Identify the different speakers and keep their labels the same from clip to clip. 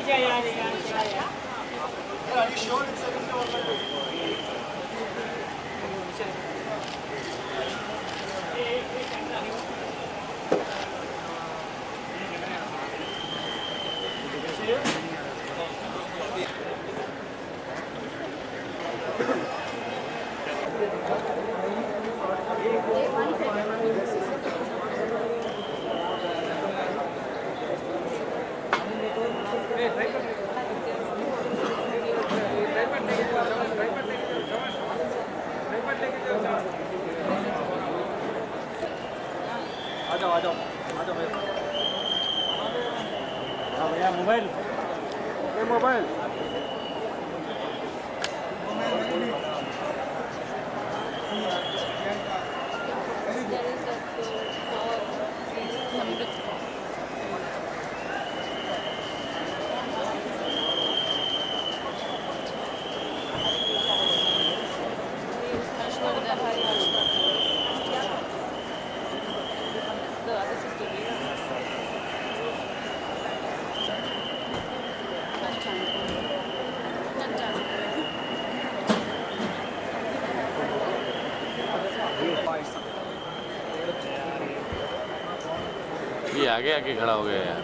Speaker 1: Are you sure it's 70? Mobile
Speaker 2: ये आगे आके खड़ा हो गया यार।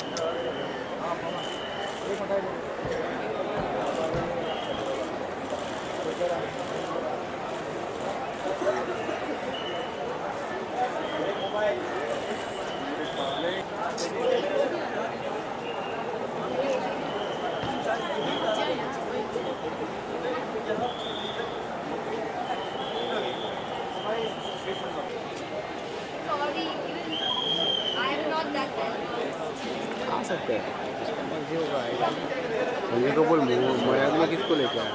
Speaker 3: सकते हैं मुझे तो बोल मोयाग में किसको लेके आया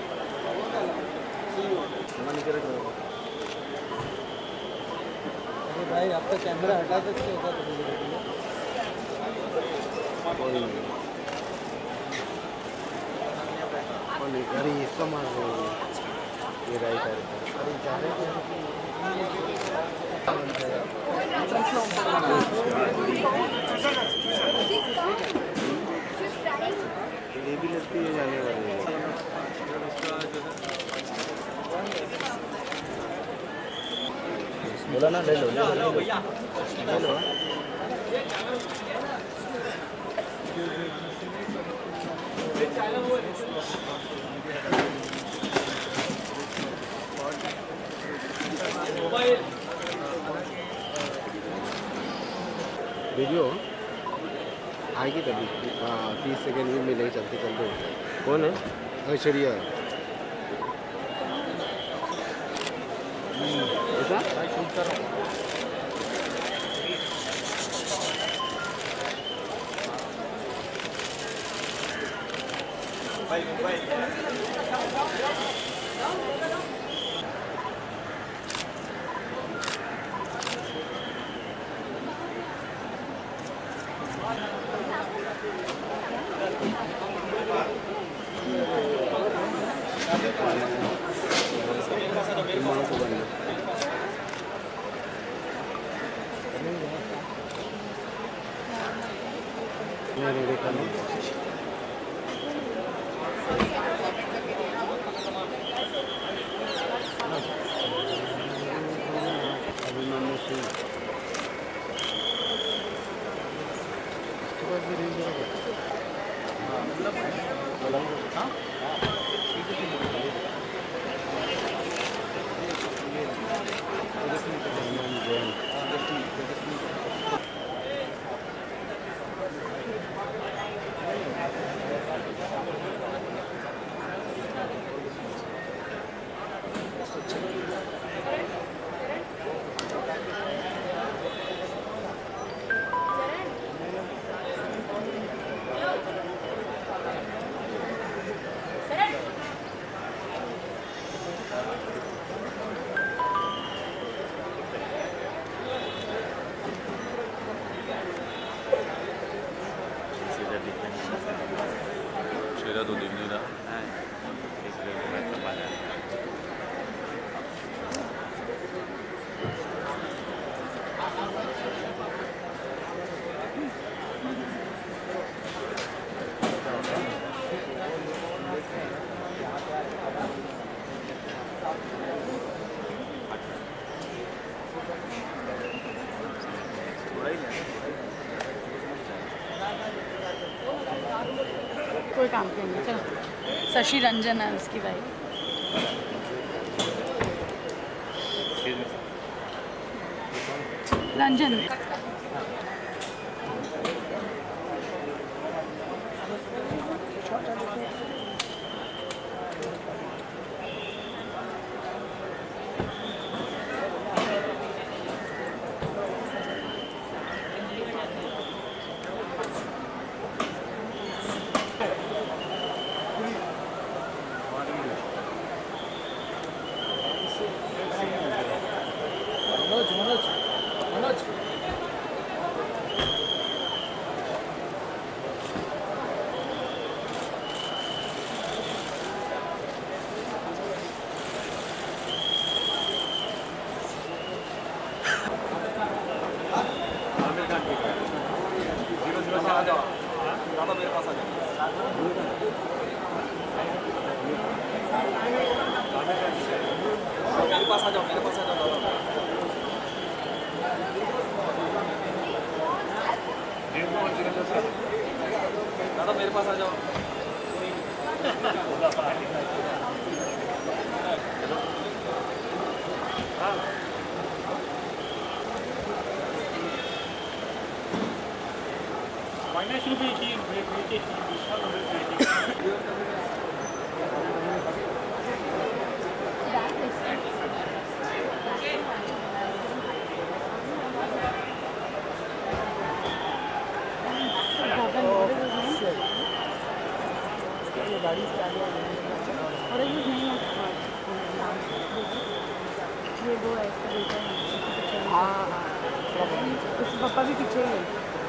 Speaker 1: अरे भाई आपका कैमरा हटा सकते हो क्या
Speaker 3: अरे इसका मार ये राइट है अरे जा रहे ये भी लगती है जाने वाली है बोला ना ले लो भैया ले लो वीडियो आएगी तभी 30 सेकेंड में मिलेगी चलते चलते कौन है ऐश्वर्या ऐसा रेखा ने
Speaker 2: चेहरा तो दिख नहीं रहा इसलिए मैं समझ आया
Speaker 4: कोई काम करेंगे चलो। शशि रंजन है उसकी वाइफ। रंजन पापा भी पीछे ही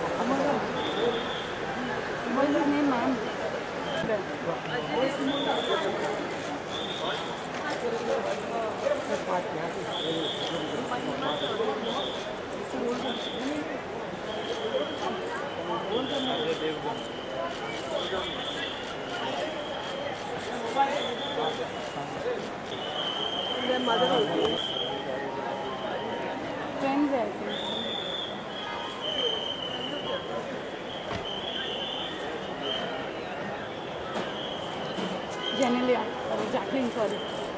Speaker 4: फ्रेंड्स है जेनेलिया जैकलिन सॉरी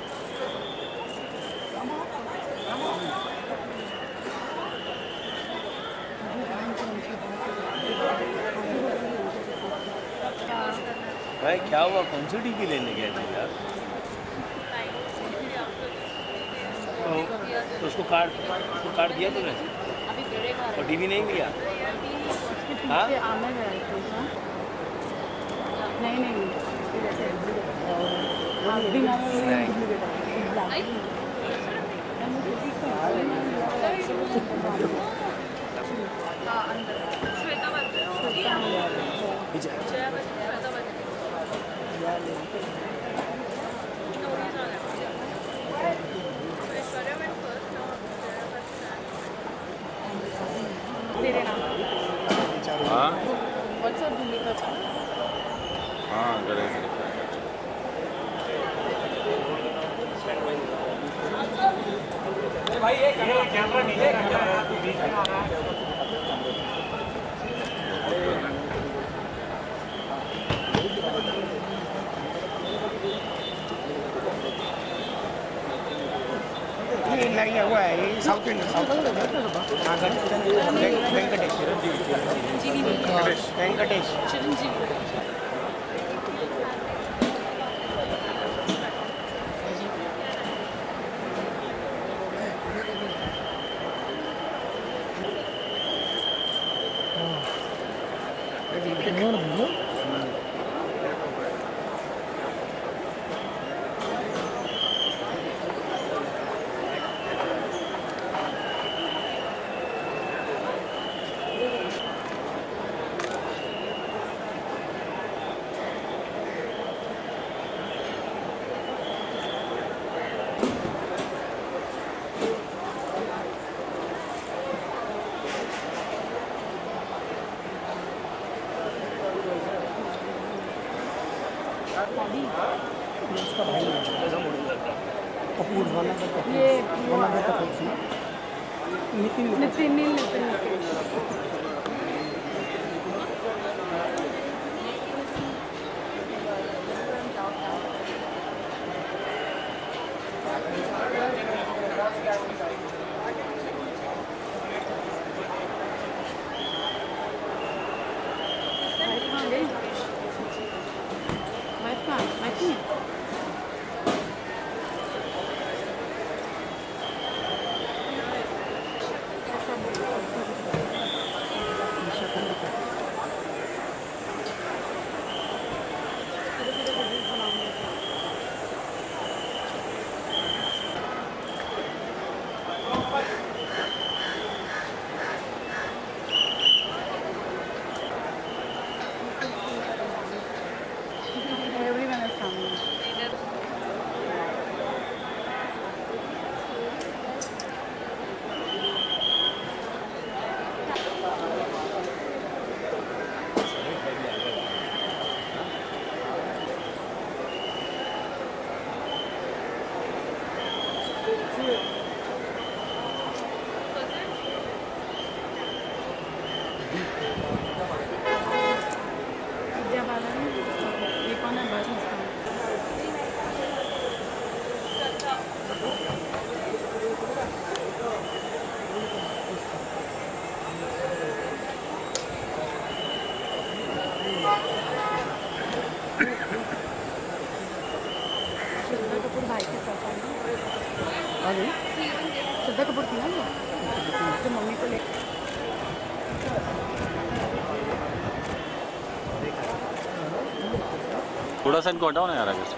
Speaker 2: भाई क्या हुआ कौन सी टीवी लेने गए थे यार? तो उसको काट दिया तूने और टीवी नहीं लिया? हाँ
Speaker 4: नहीं तेरे नाम
Speaker 2: हाँ
Speaker 4: व्हाट्सएप भूमिका चाहिए
Speaker 2: हाँ करे
Speaker 1: भाई ये कैमरा नीचे बीच में आ रहा है।
Speaker 5: लगे हुआ है साउथ इंडियन वेंकटेश
Speaker 4: चिरंजीवी नितिन वाला है, ये कौन है बस इसका? श्रद्धा कपूर भाई के साथ आई है। श्रद्धा कपूर थी ना वो, तो मम्मी को ले
Speaker 2: थोड़ा सा इनको हटाओ ना यार आगे से।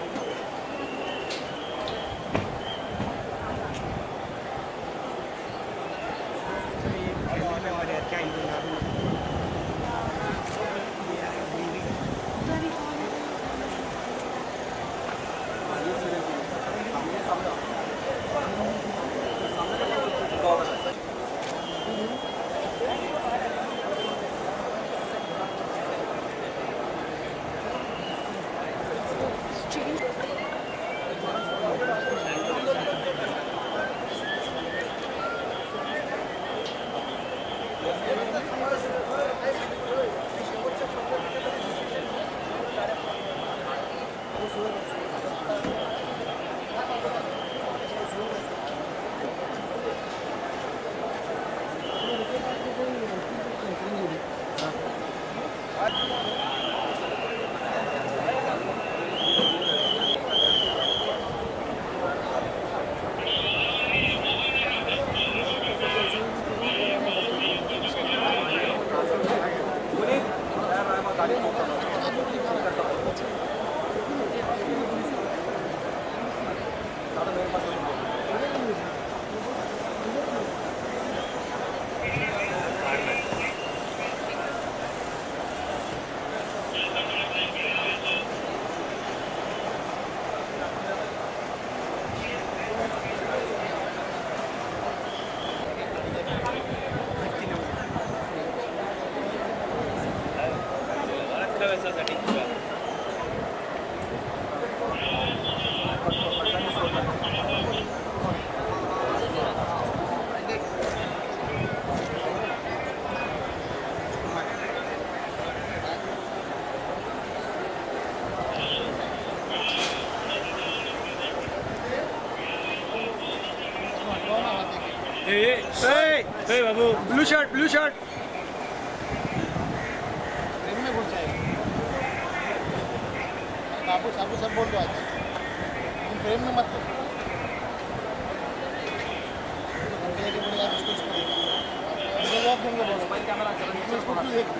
Speaker 1: Hey बाबू, blue shirt.
Speaker 3: फ्रेम में घुस जाएगा। बाबू साबू सब बोल दो आज, तुम फ्रेम में मत घुसो। लेके बोले यार इसको देगा। मुझे जवाब देंगे बोलो। मोबाइल कैमरा चलो इसको क्यों देख?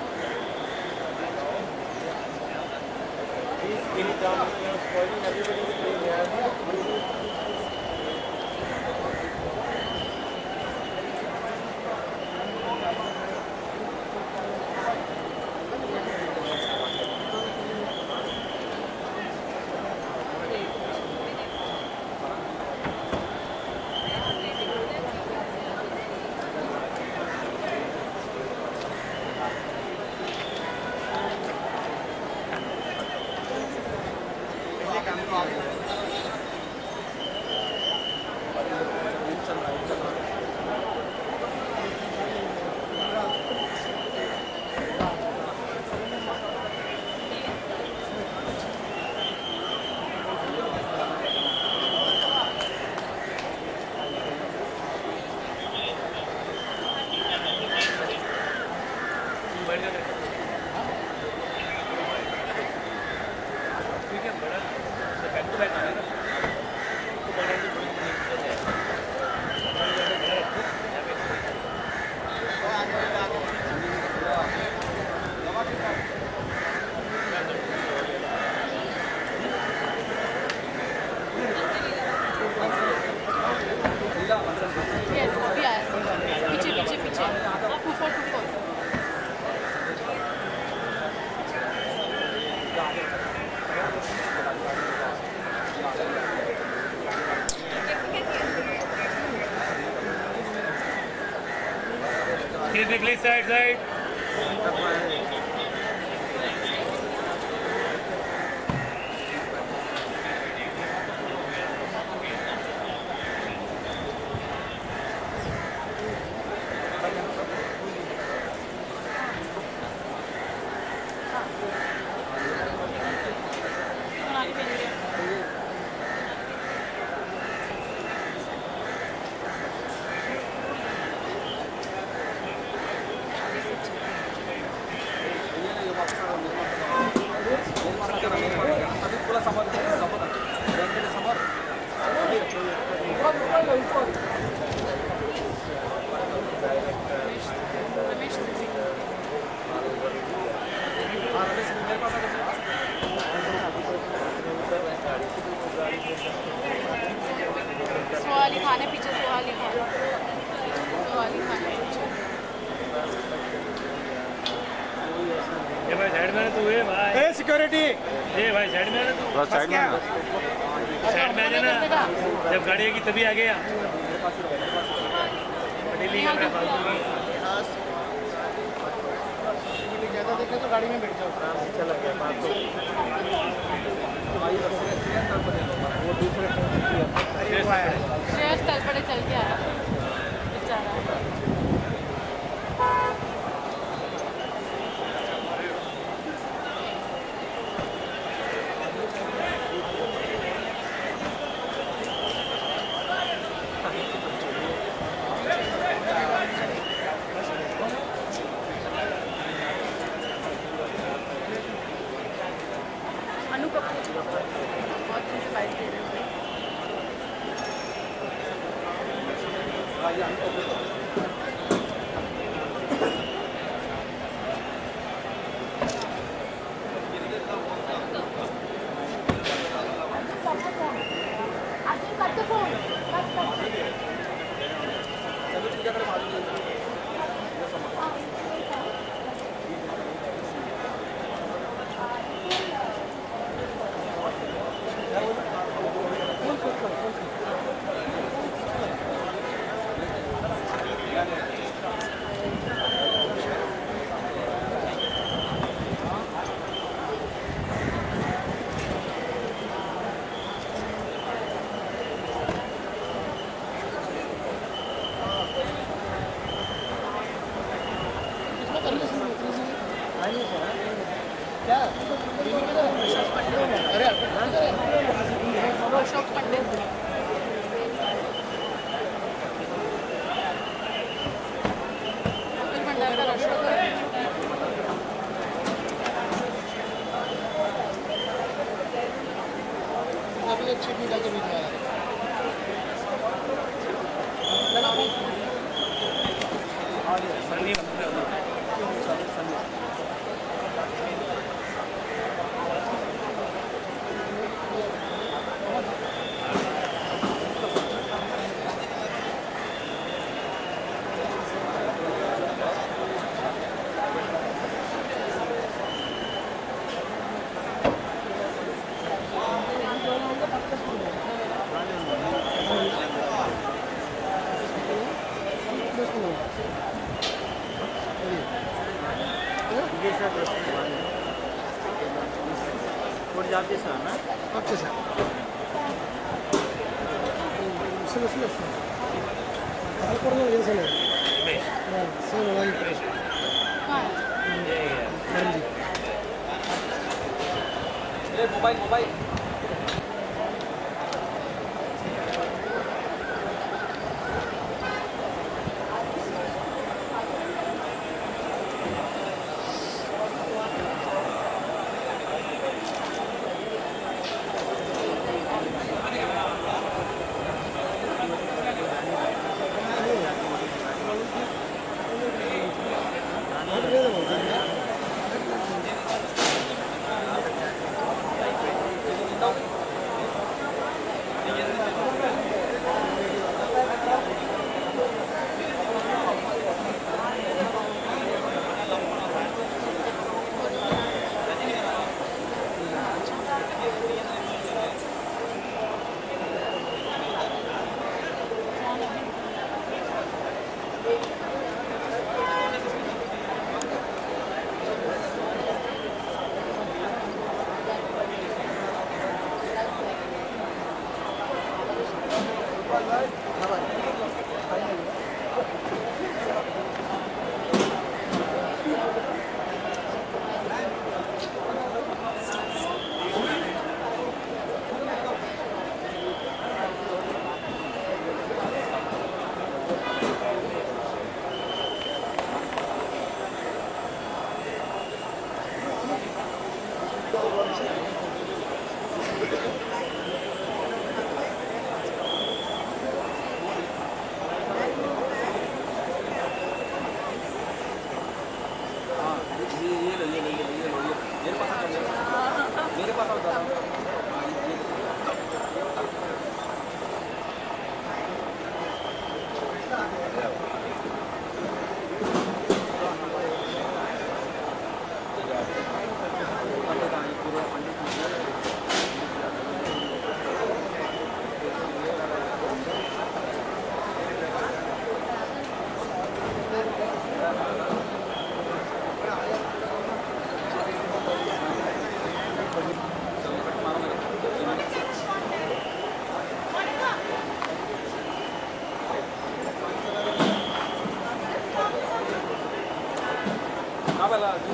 Speaker 1: Please side. साइड में तू है भाई।
Speaker 5: ए सिक्योरिटी
Speaker 1: ए भाई साइड में तू।
Speaker 3: थोड़ा साइड में
Speaker 1: साइड में आ जाना। जब गाड़ी आएगी तभी आ गया। पटेली का मेरा फालतू की।
Speaker 5: ज़्यादा देखे तो गाड़ी में बैठ जाओ। चला गया बात तो। वो दूसरे
Speaker 4: श्रेयस कल पड़े चल के आया बेचारा। बहुत दिन से बाइक दे रहे हैं।
Speaker 2: मोबाइल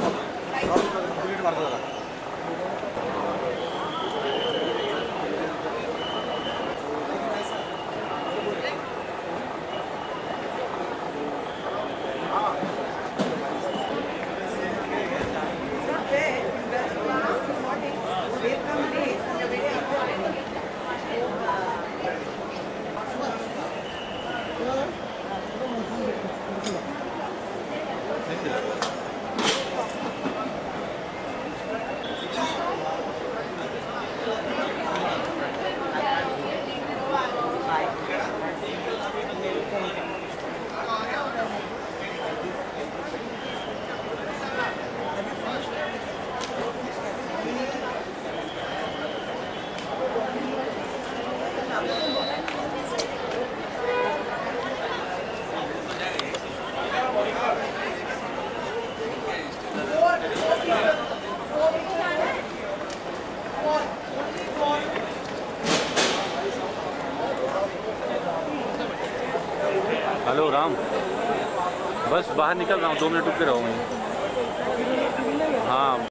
Speaker 6: हेलो राम, बस बाहर निकल रहा हूँ, 2 मिनट रुक के रहो। हाँ।